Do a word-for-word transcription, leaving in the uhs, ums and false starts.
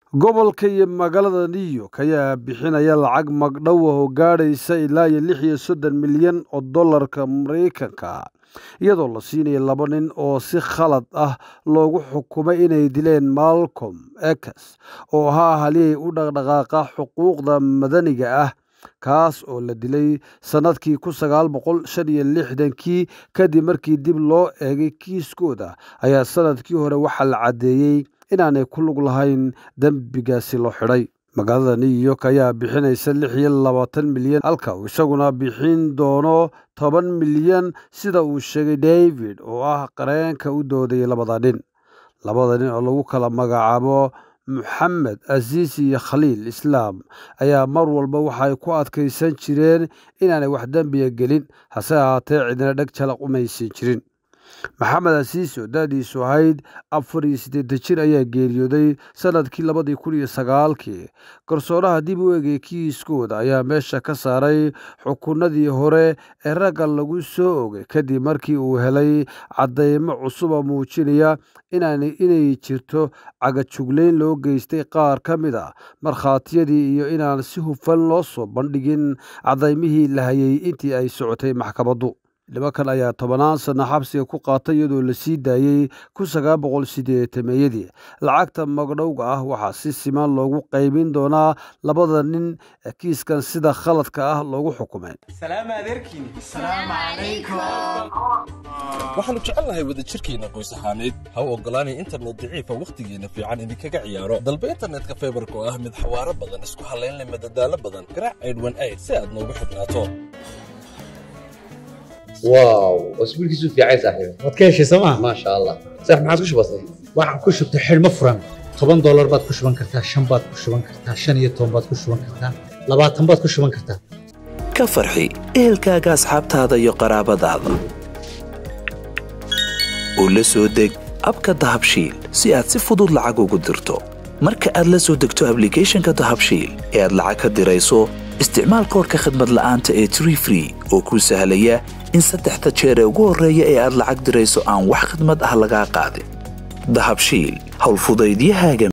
gobolka iyo magaalada New York ayaa bixinaya lacag magdhow oo gaadhaysa ilaa lix iyo soddon milyan oo dollarka Mareykanka iyadoo la siinayo laba nin oo si khalad ah loogu xukumay inay dileen Malcolm X oo ahaa haliyey u dhaqdhaqaaqa xuquuqda madaniga ah kaas oo la dilay sanadkii kun sagaal boqol shan iyo lixdan-kii kadib markii dib loo eegay kiiskooda ayaa sanadkii hore waxa la cadeeyay inaanay ku lug lahayn dambigaasi loo xidhay. magaalada New York ayaa bixinaysa lix iyo labaatan milyan halka uu isaguna bixin doono toban milyan sida uu sheegay David oo ah qareenka u doodayay labada nin. labada nin oo lagu kala magacaabo Mohammed Aziz iyo Khalil Islam ayaa mar walba waxay ku adkaysan jireen inaanay wax dambiga gelin hase ahaatee cidina dhag jalaq u maysan jirin. Mohammed Aziz oo da'diisu ahayd afar iyo siddeetan jir ayaa geeriyooday sanadkii labadii kun iyo sagaalkii. garsooraha dib u eegay kiiskooda ayaa meesha ka saaray xukunadii hore ee ragga lagu soo ogay kadib markii uu helay cadeymo cusub oo muujinaya inay jirto cagajuglayn loo geystay qaar ka mid ah markhaatiyadii iyo inaan si hufan loo soo bandhigin cadeymihii la hayay intii ay socotay maxkamaddu. nimankan ayaa tobanaan sano xabsiga ku qaatay iyadoo la sii daayey kun sagaal boqol siddeetan-meeyadii. lacagta magdhowga ah waxaa si siman loogu qaybin doonaa labada nin ee kiiskan sida khaladka ah loogu xukumay. waxaanu jecelnahay wadajirkeena qoys ahaaneed ha u ogolaanay internet daciifa wakhtigeena fiican idinkaga ciyaaro dalba internetka faybarka oo ah mid xawaaro badan isku halayn leh madadaalo badan garaac eight one eight si aad noogu xidhnaato. واو اسبوع كيسو في عايز صاحبي wadkeeshi sama ما شاء الله صح ما عادش بسيط waxaan ku shubtay xilmo furan toban dollar baad ku shuban kartaa shan baad ku shuban kartaa shan iyo toban baad ku shuban kartaa labaatan baad ku shuban kartaa ka farxi ehelkaaga asxaabtaada iyo qaraabadaada oo la soo deg abka dahabshiil si aad si fudud lacag ugu dirto marka aad la soo degto applicationka dahabshiil ee aad lacag ka dirayso isticmaal koodka khidmad la'aanta ee Tree Free oo kuu sahlaya in saddexda jeer ee ugu horreeya ee aad lacag dirayso aan wax khidmad ah laga qaadin. dahabshiil hawl fudaydiyahaaga